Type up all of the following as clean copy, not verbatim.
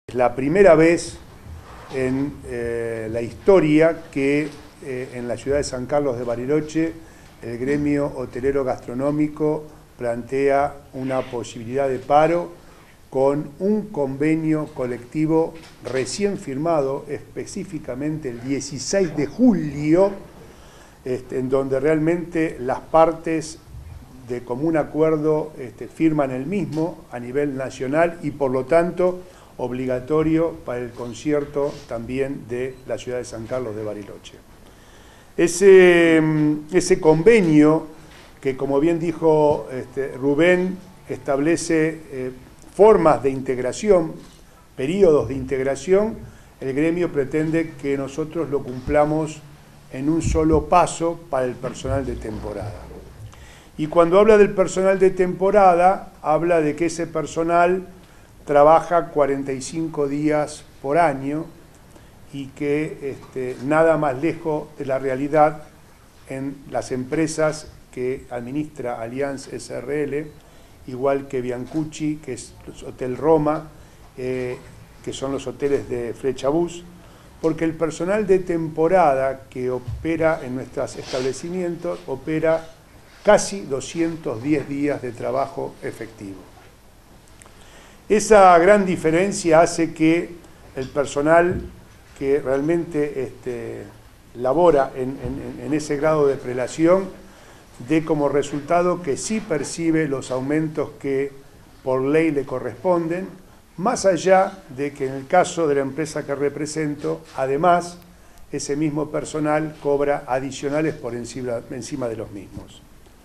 Es la primera vez en la historia que en la ciudad de San Carlos de Bariloche el gremio hotelero gastronómico plantea una posibilidad de paro con un convenio colectivo recién firmado, específicamente el 16 de julio, en donde realmente las partes de común acuerdo firman el mismo a nivel nacional y por lo tanto obligatorio para el concierto también de la ciudad de San Carlos de Bariloche. Ese convenio que, como bien dijo Rubén, establece formas de integración, periodos de integración, el gremio pretende que nosotros lo cumplamos en un solo paso para el personal de temporada. Y cuando habla del personal de temporada, habla de que ese personal trabaja 45 días por año y que nada más lejos de la realidad en las empresas que administra Allianz SRL, igual que Biancucci, que es Hotel Roma, que son los hoteles de Flechabús, porque el personal de temporada que opera en nuestros establecimientos opera casi 210 días de trabajo efectivo. Esa gran diferencia hace que el personal que realmente labora en ese grado de prelación dé como resultado que sí percibe los aumentos que por ley le corresponden, más allá de que en el caso de la empresa que represento, además, ese mismo personal cobra adicionales por encima de los mismos.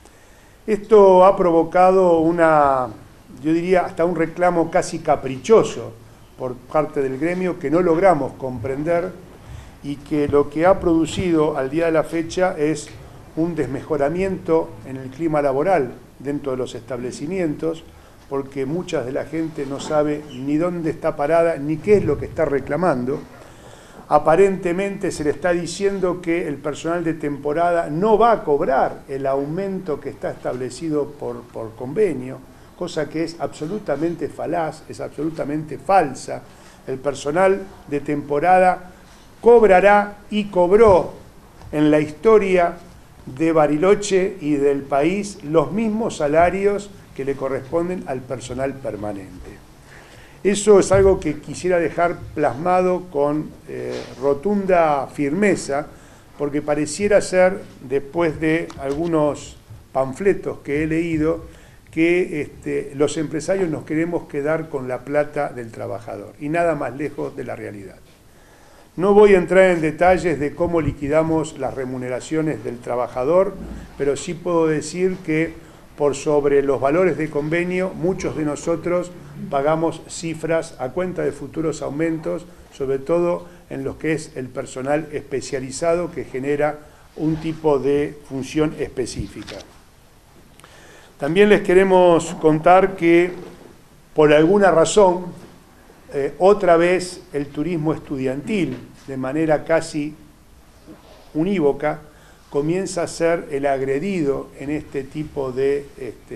Esto ha provocado yo diría, hasta un reclamo casi caprichoso por parte del gremio que no logramos comprender y que lo que ha producido al día de la fecha es un desmejoramiento en el clima laboral dentro de los establecimientos, porque mucha de la gente no sabe ni dónde está parada ni qué es lo que está reclamando. Aparentemente se le está diciendo que el personal de temporada no va a cobrar el aumento que está establecido por convenio, cosa que es absolutamente falaz, es absolutamente falsa. El personal de temporada cobrará y cobró en la historia de Bariloche y del país los mismos salarios que le corresponden al personal permanente. Eso es algo que quisiera dejar plasmado con rotunda firmeza, porque pareciera ser, después de algunos panfletos que he leído, que los empresarios nos queremos quedar con la plata del trabajador, y nada más lejos de la realidad. No voy a entrar en detalles de cómo liquidamos las remuneraciones del trabajador, pero sí puedo decir que por sobre los valores de convenio, muchos de nosotros pagamos cifras a cuenta de futuros aumentos, sobre todo en lo que es el personal especializado que genera un tipo de función específica. También les queremos contar que por alguna razón, otra vez el turismo estudiantil, de manera casi unívoca, comienza a ser el agredido en este tipo de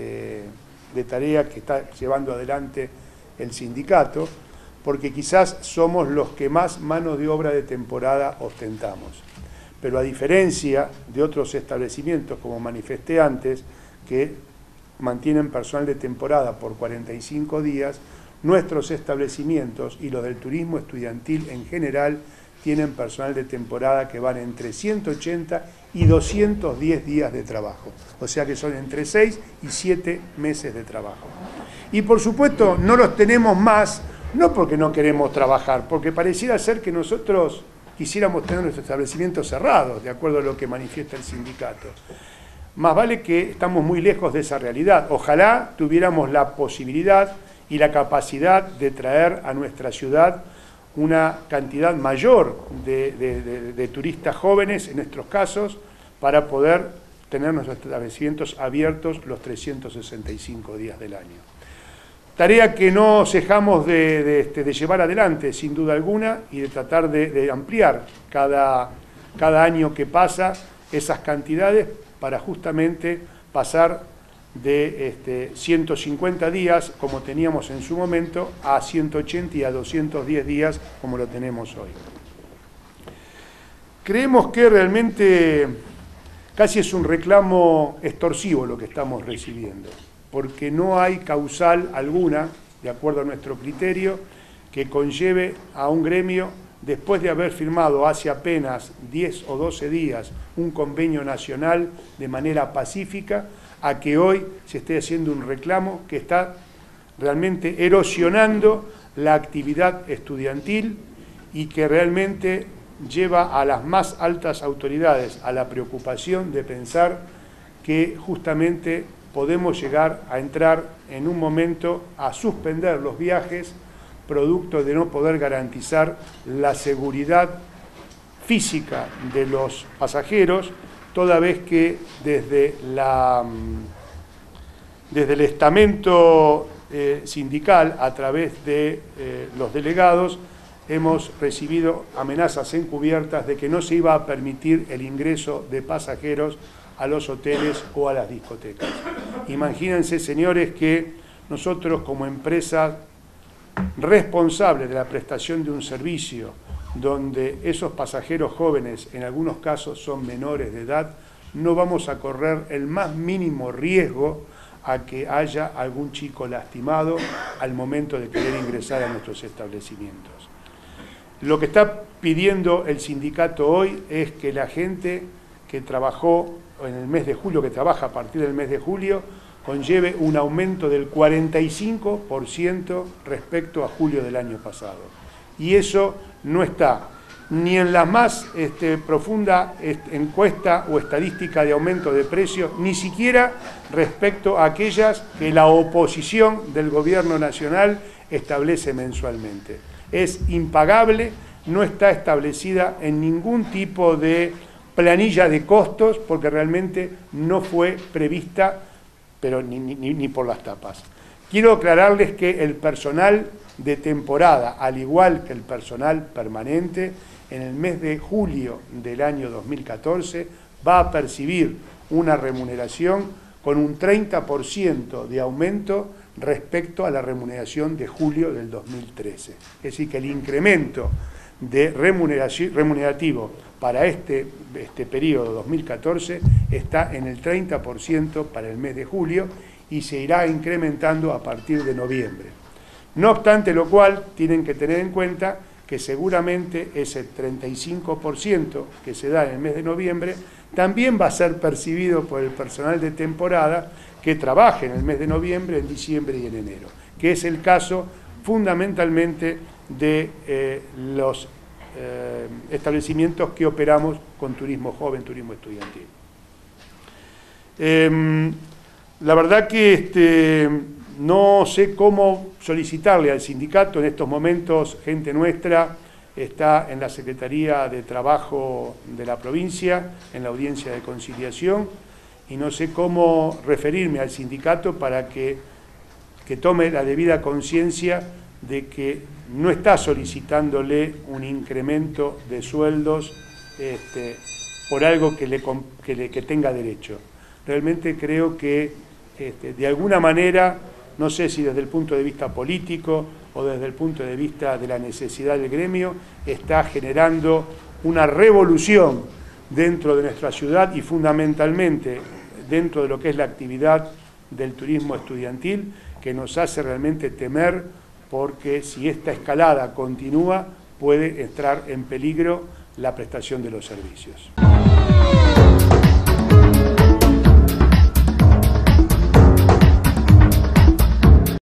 tarea que está llevando adelante el sindicato, porque quizás somos los que más mano de obra de temporada ostentamos. Pero a diferencia de otros establecimientos, como manifesté antes, que mantienen personal de temporada por 45 días, nuestros establecimientos y los del turismo estudiantil en general tienen personal de temporada que van entre 180 y 210 días de trabajo. O sea que son entre 6 y 7 meses de trabajo. Y por supuesto no los tenemos más, no porque no queremos trabajar, porque pareciera ser que nosotros quisiéramos tener nuestros establecimientos cerrados, de acuerdo a lo que manifiesta el sindicato. Más vale que estamos muy lejos de esa realidad. Ojalá tuviéramos la posibilidad y la capacidad de traer a nuestra ciudad una cantidad mayor de turistas jóvenes, en nuestros casos, para poder tener nuestros establecimientos abiertos los 365 días del año. Tarea que no cejamos de llevar adelante, sin duda alguna, y de tratar de ampliar cada año que pasa esas cantidades para justamente pasar de 150 días, como teníamos en su momento, a 180 y a 210 días, como lo tenemos hoy. Creemos que realmente casi es un reclamo extorsivo lo que estamos recibiendo, porque no hay causal alguna, de acuerdo a nuestro criterio, que conlleve a un gremio, después de haber firmado hace apenas 10 o 12 días un convenio nacional de manera pacífica, a que hoy se esté haciendo un reclamo que está realmente erosionando la actividad estudiantil y que realmente lleva a las más altas autoridades a la preocupación de pensar que justamente podemos llegar a entrar en un momento a suspender los viajes producto de no poder garantizar la seguridad física de los pasajeros, toda vez que desde el estamento sindical, a través de los delegados, hemos recibido amenazas encubiertas de que no se iba a permitir el ingreso de pasajeros a los hoteles o a las discotecas. Imagínense, señores, que nosotros como empresa responsable de la prestación de un servicio, donde esos pasajeros jóvenes, en algunos casos son menores de edad, no vamos a correr el más mínimo riesgo a que haya algún chico lastimado al momento de querer ingresar a nuestros establecimientos. Lo que está pidiendo el sindicato hoy es que la gente que trabajó en el mes de julio, que trabaja a partir del mes de julio, conlleve un aumento del 45% respecto a julio del año pasado. Y eso no está ni en la más profunda encuesta o estadística de aumento de precios, ni siquiera respecto a aquellas que la oposición del gobierno nacional establece mensualmente. Es impagable, no está establecida en ningún tipo de planilla de costos, porque realmente no fue prevista, pero ni por las tapas. Quiero aclararles que el personal de temporada, al igual que el personal permanente, en el mes de julio del año 2014 va a percibir una remuneración con un 30% de aumento respecto a la remuneración de julio del 2013. Es decir, que el incremento de remunerativo para este periodo 2014 está en el 30% para el mes de julio y se irá incrementando a partir de noviembre. No obstante lo cual, tienen que tener en cuenta que seguramente ese 35% que se da en el mes de noviembre también va a ser percibido por el personal de temporada que trabaje en el mes de noviembre, en diciembre y en enero, que es el caso fundamentalmente de los establecimientos que operamos con turismo joven, turismo estudiantil. La verdad que no sé cómo solicitarle al sindicato. En estos momentos, gente nuestra está en la Secretaría de Trabajo de la provincia, en la audiencia de conciliación, y no sé cómo referirme al sindicato para que tome la debida conciencia de que no está solicitándole un incremento de sueldos por algo que tenga derecho. Realmente creo que de alguna manera, no sé si desde el punto de vista político o desde el punto de vista de la necesidad del gremio, está generando una revolución dentro de nuestra ciudad y fundamentalmente dentro de lo que es la actividad del turismo estudiantil, que nos hace realmente temer, porque si esta escalada continúa puede entrar en peligro la prestación de los servicios.